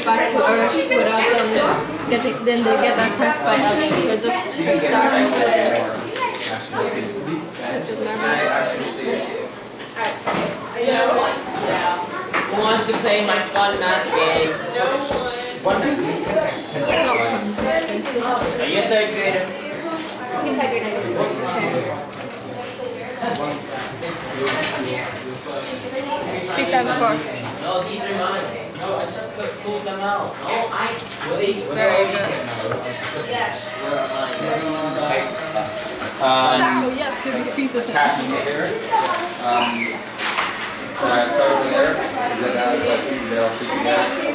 back to Earth without them getting. Then they get attacked by aliens. So just start over there. Who wants to play my fun math game? No one. Are you a third grader? Three times 4. No, these are mine. No, I just pulled them out. No, really? Very good. Oh yes, you defeated him. So I started there, and then I was like,